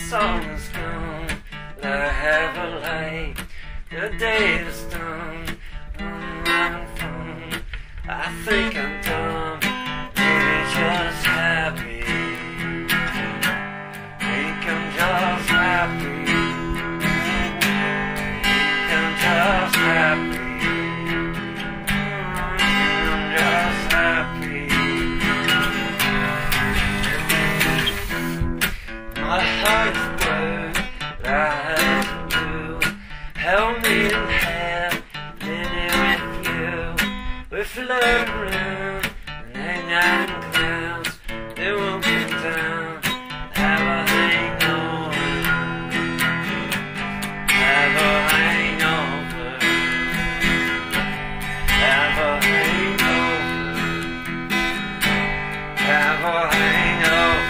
sun is gone, I have a light. The day is done, I'm having fun. I think I'm done, maybe just happy. Think I'm just happy. Think I'm just happy. I'm just happy. My heart's blue, lies blue. Held me in hand, dinner with you. We're floating around, and night clouds, they won't come down. Have a hangover, have a hangover, have a hangover, have a hangover.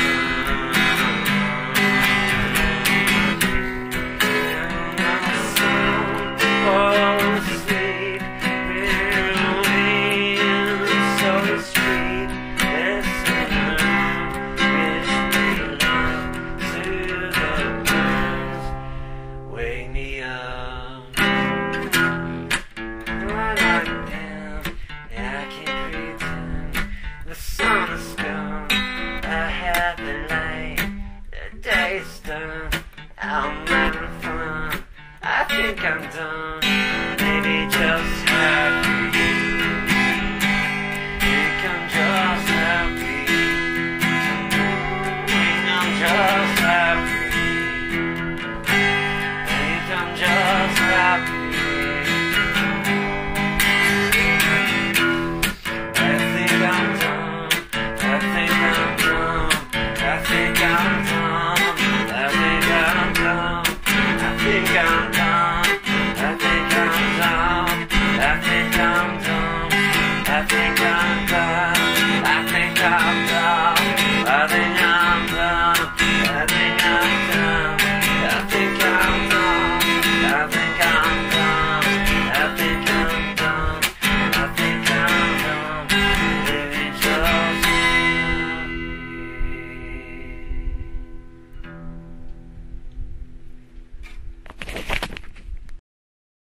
Wake me up when I'm down, I can't pretend. The sun is gone, I have the light. The day's done, I'm having fun. I think I'm done, maybe just happy.